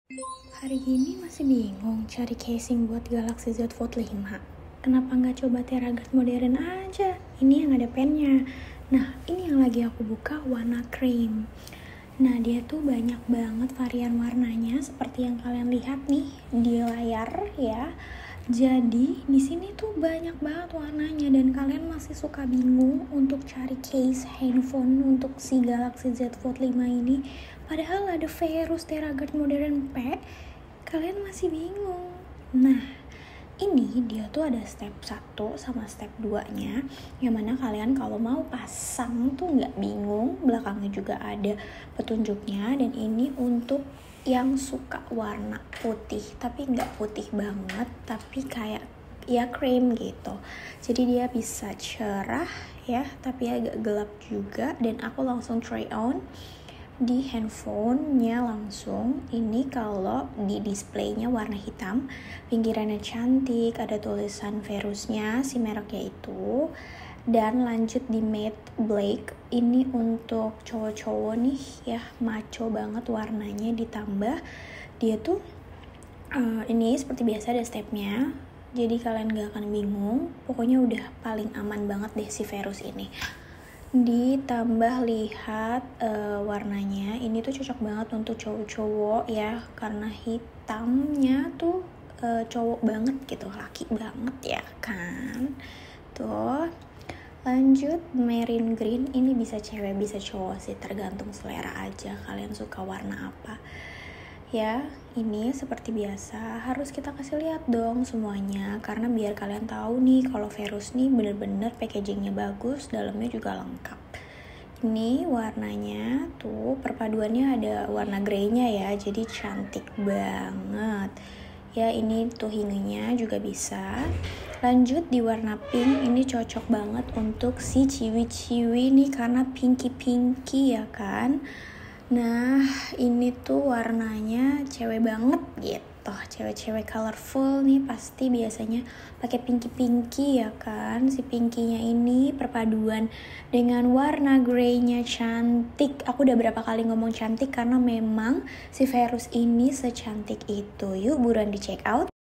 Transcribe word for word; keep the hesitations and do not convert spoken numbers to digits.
Hari ini masih bingung cari casing buat Galaxy Z Fold lima. Kenapa nggak coba TeraGuard modern aja? Ini yang ada pennya. Nah, ini yang lagi aku buka warna cream. Nah, dia tuh banyak banget varian warnanya seperti yang kalian lihat nih di layar ya. Jadi, di sini tuh banyak banget warnanya dan kalian masih suka bingung untuk cari case handphone untuk si Galaxy Z Fold lima ini. Padahal ada Ferus TeraGuard modern P, kalian masih bingung. Nah, ini dia tuh ada step satu sama step dua-nya, yang mana kalian kalau mau pasang tuh nggak bingung, belakangnya juga ada petunjuknya. Dan ini untuk yang suka warna putih, tapi nggak putih banget, tapi kayak ya cream gitu. Jadi dia bisa cerah ya, tapi agak gelap juga. Dan aku langsung try on di handphonenya langsung. Ini kalau di displaynya warna hitam, pinggirannya cantik, ada tulisan Ferusnya, si mereknya itu. Dan lanjut di matte black, ini untuk cowok-cowok nih ya, maco banget warnanya. Ditambah dia tuh uh, ini seperti biasa ada stepnya, jadi kalian gak akan bingung. Pokoknya udah paling aman banget deh si Ferus ini. Ditambah lihat uh, warnanya, ini tuh cocok banget untuk cowok-cowok ya, karena hitamnya tuh uh, cowok banget gitu, laki banget ya kan. Tuh, lanjut marine green, ini bisa cewek bisa cowok sih, tergantung selera aja kalian suka warna apa. Ya, ini seperti biasa harus kita kasih lihat dong semuanya, karena biar kalian tahu nih kalau Ferus nih bener-bener packagingnya bagus, dalamnya juga lengkap. Ini warnanya tuh perpaduannya ada warna grey-nya ya, jadi cantik banget. Ya, ini tuh hinganya juga bisa. Lanjut di warna pink, ini cocok banget untuk si ciwi-ciwi nih karena pinky-pinky ya kan. Nah, ini tuh warnanya cewek banget gitu. Cewek-cewek colorful nih pasti biasanya pakai pinky-pinky ya kan. Si pinkinya ini perpaduan dengan warna grey-nya cantik. Aku udah berapa kali ngomong cantik karena memang si Ferus ini secantik itu. Yuk buruan di check out.